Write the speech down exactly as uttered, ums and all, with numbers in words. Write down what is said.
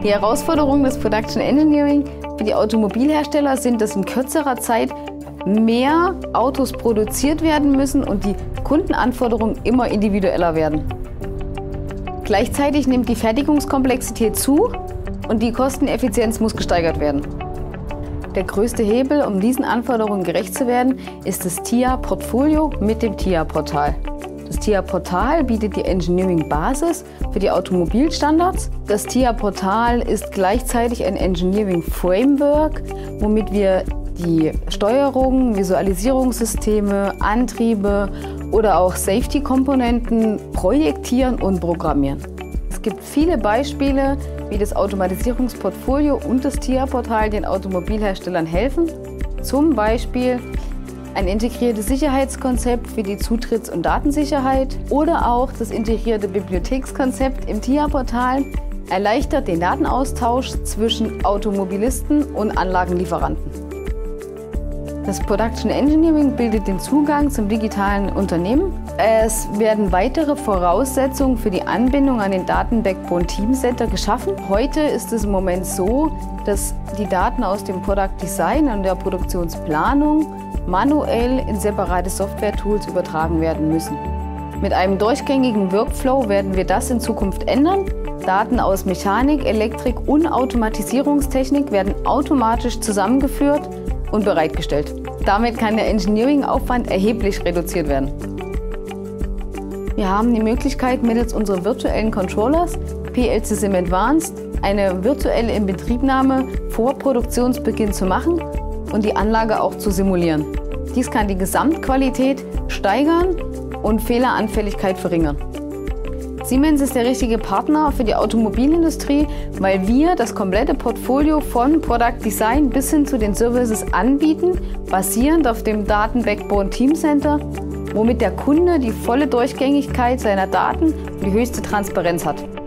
Die Herausforderungen des Production Engineering für die Automobilhersteller sind, dass in kürzerer Zeit mehr Autos produziert werden müssen und die Kundenanforderungen immer individueller werden. Gleichzeitig nimmt die Fertigungskomplexität zu und die Kosteneffizienz muss gesteigert werden. Der größte Hebel, um diesen Anforderungen gerecht zu werden, ist das T I A-Portfolio mit dem T I A-Portal. Das T I A-Portal bietet die Engineering-Basis für die Automobilstandards. Das T I A-Portal ist gleichzeitig ein Engineering-Framework, womit wir die Steuerung, Visualisierungssysteme, Antriebe oder auch Safety-Komponenten projektieren und programmieren. Es gibt viele Beispiele, wie das Automatisierungsportfolio und das T I A-Portal den Automobilherstellern helfen. Zum Beispiel ein integriertes Sicherheitskonzept für die Zutritts- und Datensicherheit oder auch das integrierte Bibliothekskonzept im T I A-Portal erleichtert den Datenaustausch zwischen Automobilisten und Anlagenlieferanten. Das Production Engineering bildet den Zugang zum digitalen Unternehmen. Es werden weitere Voraussetzungen für die Anbindung an den Daten-Backbone Teamcenter geschaffen. Heute ist es im Moment so, dass die Daten aus dem Product Design und der Produktionsplanung manuell in separate Software-Tools übertragen werden müssen. Mit einem durchgängigen Workflow werden wir das in Zukunft ändern. Daten aus Mechanik, Elektrik und Automatisierungstechnik werden automatisch zusammengeführt und bereitgestellt. Damit kann der Engineering-Aufwand erheblich reduziert werden. Wir haben die Möglichkeit, mittels unserer virtuellen Controllers P L C S I M Advanced eine virtuelle Inbetriebnahme vor Produktionsbeginn zu machen und die Anlage auch zu simulieren. Dies kann die Gesamtqualität steigern und Fehleranfälligkeit verringern. Siemens ist der richtige Partner für die Automobilindustrie, weil wir das komplette Portfolio von Product Design bis hin zu den Services anbieten, basierend auf dem Daten-Backbone Teamcenter, womit der Kunde die volle Durchgängigkeit seiner Daten und die höchste Transparenz hat.